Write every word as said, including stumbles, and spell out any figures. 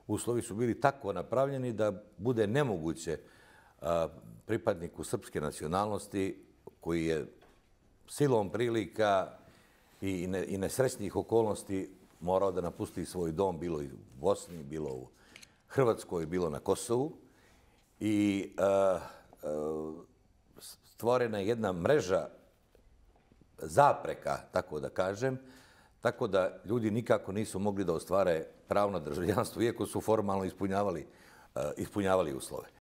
uslovi su bili tako napravljeni da bude nemoguće pripadniku srpske nacionalnosti koji je silom prilika i nesrećnih okolnosti morao da napusti svoj dom, bilo u Bosni, bilo u Hrvatskoj, bilo na Kosovu. I stvorena je jedna mreža zapreka, tako da kažem, tako da ljudi nikako nisu mogli da ostvare pravo na državljanstvo, iako su formalno ispunjavali uslove.